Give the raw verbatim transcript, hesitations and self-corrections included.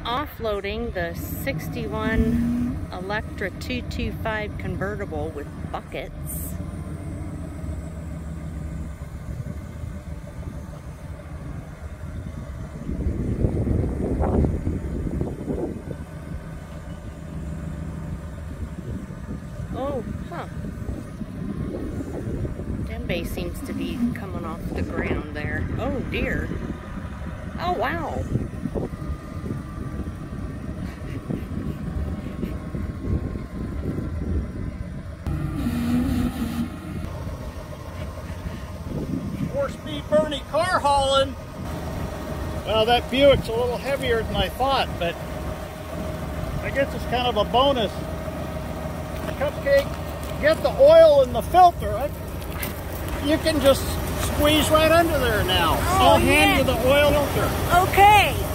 offloading the sixty-one Electra two twenty-five convertible with buckets. Oh, huh. Dembay seems to be coming off the ground there. Oh dear. Oh wow. Four-speed Bernie car hauling. Well, that Buick's a little heavier than I thought, but I guess it's kind of a bonus. Cupcake, get the oil in the filter. You can just squeeze right under there now. Oh, I'll yeah. hand you the oil filter. Okay.